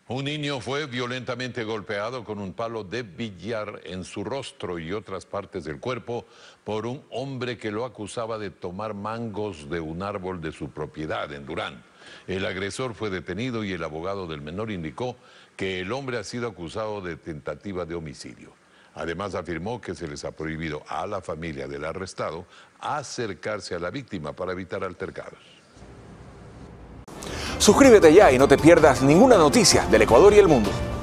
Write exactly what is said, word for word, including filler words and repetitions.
Un niño fue violentamente golpeado con un palo de billar en su rostro y otras partes del cuerpo por un hombre que lo acusaba de tomar mangos de un árbol de su propiedad en Durán. El agresor fue detenido y el abogado del menor indicó que el hombre ha sido acusado de tentativa de homicidio. Además afirmó que se les ha prohibido a la familia del arrestado acercarse a la víctima para evitar altercados. Suscríbete ya y no te pierdas ninguna noticia del Ecuador y el mundo.